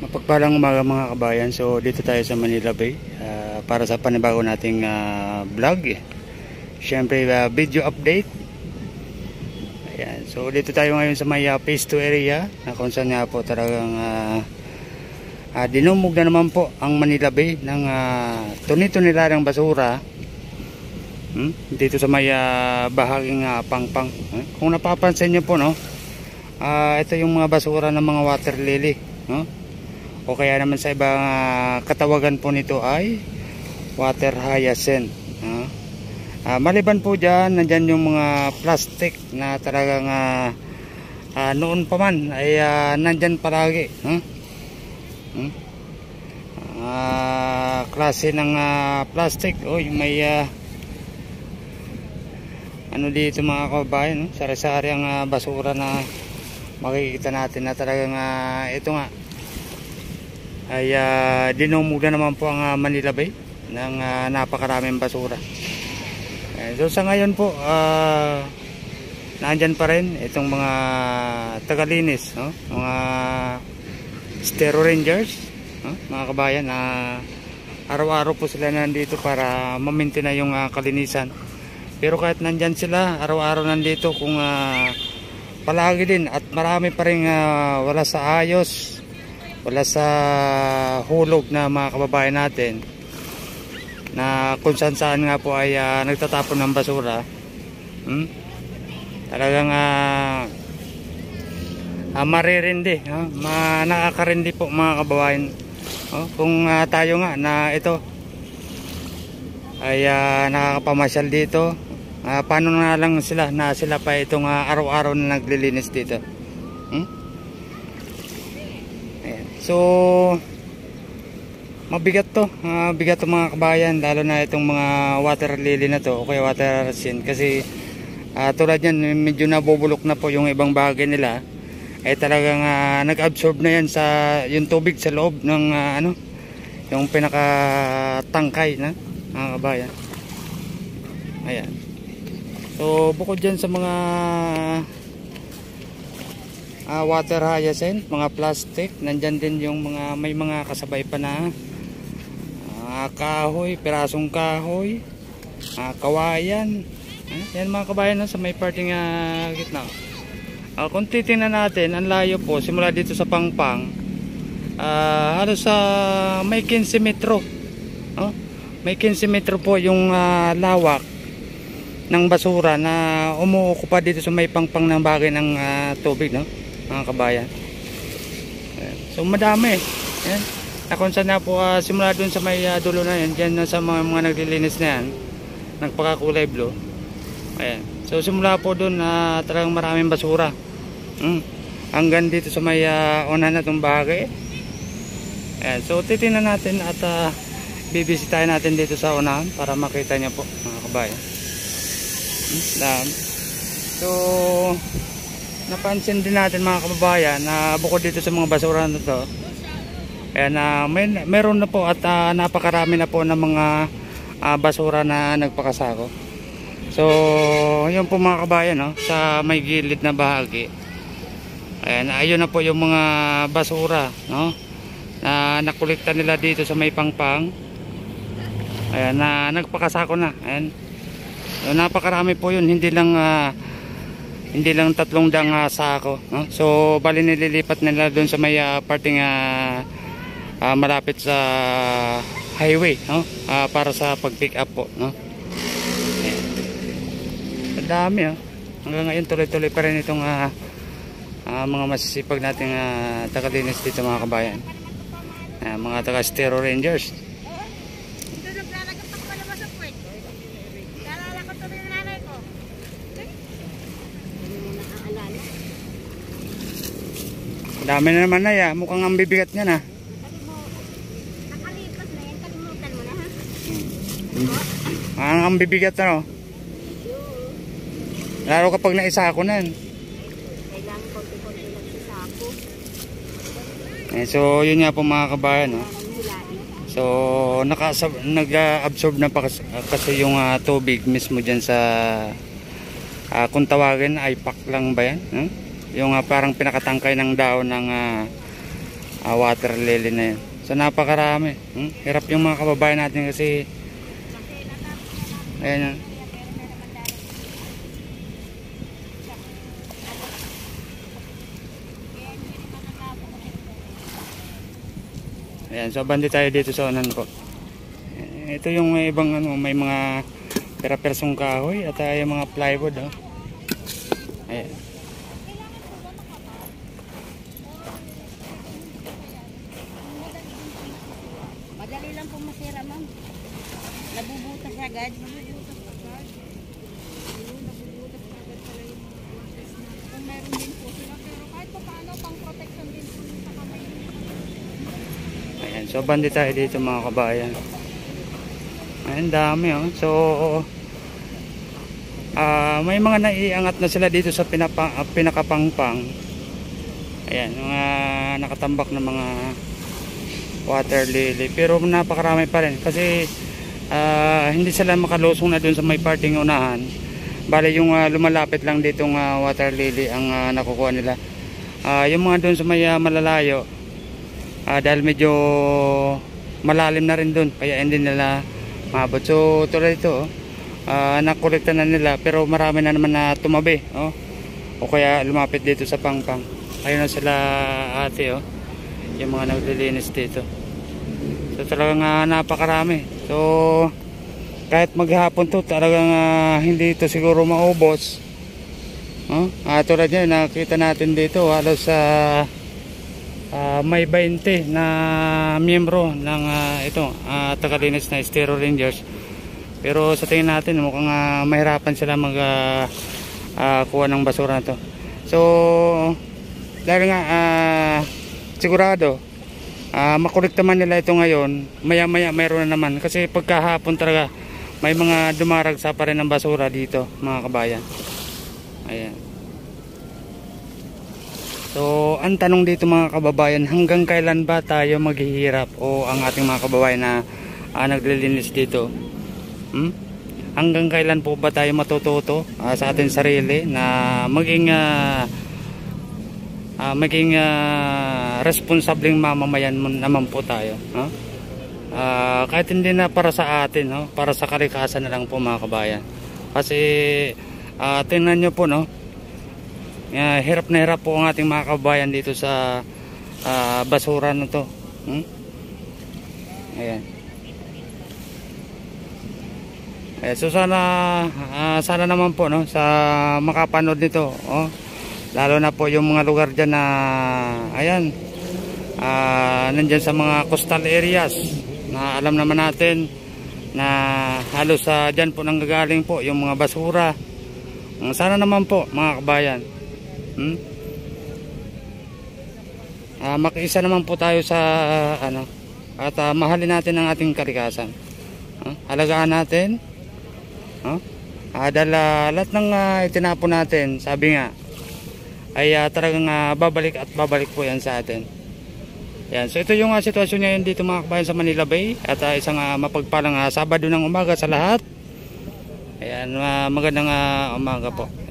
Mapagpalang umaga mga kabayan. So dito tayo sa Manila Bay para sa panibago nating vlog. Siyempre video update. Ayan. So dito tayo ngayon sa may phase 2 area na kung saan nga po talagang dinumog na naman po ang Manila Bay ng tuni-tunilarang basura. Dito sa may bahaging Pangpang. Kung napapansin nyo po, no, ito yung mga basura ng mga water lily, no? O kaya naman sa ibang katawagan po nito ay water hyacinth. Maliban po dyan, nandyan yung mga plastic na talagang noon pa man ay nandyan palagi. Klase ng plastic. Oy, may ano dito mga kabayan, no? Sari-sari ang basura na makikita natin na talagang ito nga ay dinumog na naman po ang Manila Bay ng napakaraming basura. So sa ngayon po nandyan pa rin itong mga tagalinis, no? Mga Stero Rangers, no? Mga kabayan na araw-araw po sila nandito para ma-maintain na yung kalinisan. Pero kahit nandyan sila, araw-araw nandito kung palagi din at marami pa rin wala sa ayos, wala sa hulog na mga kababayan natin na kung saan nga po ay nagtatapon ng basura. Talagang maririndi, nakakarindi po mga kababayan. Kung tayo nga na ito ay nakakapamasyal dito, paano na lang sila na sila pa itong araw-araw na naglilinis dito. So mabigat to, bigat to mga kabayan, lalo na itong mga water lily na to o kaya water hyacinth, kasi tulad yan medyo nabubulok na po yung ibang bagay nila, ay talagang nag-absorb na yan sa yung tubig sa loob ng yung pinakatangkay na mga kabayan. Ayan. So bukod dyan sa mga water hyacinth, mga plastic, nandyan din yung mga may mga kasabay pa na kahoy, pirasong kahoy, kawayan. Yan mga kabayan, sa may parting gitna. Kung titingnan natin, ang layo po simula dito sa Pangpang, halos sa may 15 metro. May 15 metro po yung lawak ng basura na umuukupa dito sa may Pangpang ng bagay ng tubig, no, mga kabayan. So madami. Ayan. Kung saan na po simula dun sa may dulo na yan, dyan sa mga naglilinis na yan, nagpakakulay blue. Ayan. So simula po dun talagang maraming basura. Hanggang dito sa may unahan na itong bagay. Ayan. So titingnan natin at bibisitahin natin dito sa unahan para makita niya po mga kabayan. So napansin din natin mga kababayan na bukod dito sa mga basura na to, ayan, meron na po at napakarami na po ng mga basura na nagpakasako. So yun po mga kabayan, no, sa may gilid na bahagi. Ayan, ayun na po yung mga basura, no, na nakolekta nila dito sa may Pangpang. Ayan, na nagpakasako na. Ayan. So, napakarami po yun, hindi lang 300 sako, no? So bali nililipat nila doon sa may parting malapit sa highway, no? Para sa pag-pick up po, no? Ang dami, hanggang ngayon tuloy-tuloy pa rin itong mga masisipag nating tagalinis dito mga kabayan, mga taga Stero Rangers. Dami na naman na ya, mukhang ang bibigat niya na. Nakalipas na yan, kalimutan mo na ha. Ang bibigat na, no? Lalo kapag naisako na yan. Kailangan konti-konti lang isako. So yun nga po mga kabayan, no? So nag-absorb na pa kasi yung tubig mismo dyan sa kung tawagin ay pack lang ba yan? Yung parang pinakatangkay ng daon ng water lily na yan. So napakarami. Hirap yung mga kababayan natin kasi ayan yan. Ayan, so bandi tayo dito sa unan po. Ito yung ibang ano, may mga pera-persong kahoy at yung mga plywood, oh. Ayan. Madali lang po masira, ma'am. Nabubutas agad. Kung meron din po sila, pero kahit pa paano, pang protection din po sa kamay. Ayan, so bandi tayo dito mga kabayan. Ayan, dami, oh. So may mga naiangat na sila dito sa pinakapangpang. Ayan, mga nakatambak na mga water lily, pero napakarami pa rin kasi hindi sila makalusong na dun sa may parting unahan. Bale yung lumalapit lang ditong water lily ang nakukuha nila. Yung mga dun sa may malalayo, dahil medyo malalim na rin dun, kaya hindi nila maabot. So tulad ito, nakolekta na nila, pero marami na naman na tumabi, oh. O kaya lumapit dito sa pangpang. Ayun na sila ate, oh, yung mga naglilinis dito. So talagang napakarami. So kahit maghapon to, talagang hindi ito siguro maubos, oh. Tulad yan, nakita natin dito halos may 20 na miyembro ng ito tagalinis na Estero Rangers. Pero sa tingin natin mukhang mahirapan sila mag kuha ng basura na to. So dahil nga sigurado makolekta man nila ito ngayon, maya maya mayroon na naman, kasi pagkahapon talaga may mga dumaragsa pa rin ng basura dito mga kabayan. Ayan. So ang tanong dito mga kababayan, hanggang kailan ba tayo maghihirap o ang ating mga kababayan na naglilinis dito? Hanggang kailan po ba tayo matututo sa ating sarili na maging responsableng mamamayan naman po tayo, kahit hindi na para sa atin, no? Para sa kalikasan na lang po mga kabayan. Kasi tingnan nyo po, no? Hirap na hirap po ang ating mga kabayan dito sa basura na to. Ayan. So sana naman po, no, sa makapanood nito, oh, lalo na po yung mga lugar dyan na ayan, nandyan sa mga coastal areas na alam naman natin na halos dyan po nanggagaling po yung mga basura. Sana naman po mga kabayan, makiisa naman po tayo sa at mahalin natin ang ating kalikasan. Halagaan natin, dahil lahat ng itinapon natin, sabi nga, ay talagang babalik at babalik po yan sa atin. Yan. So ito yung sitwasyon ngayon dito mga kabayan sa Manila Bay, at isang mapagpalang Sabado ng umaga sa lahat. Ayan, magandang umaga po.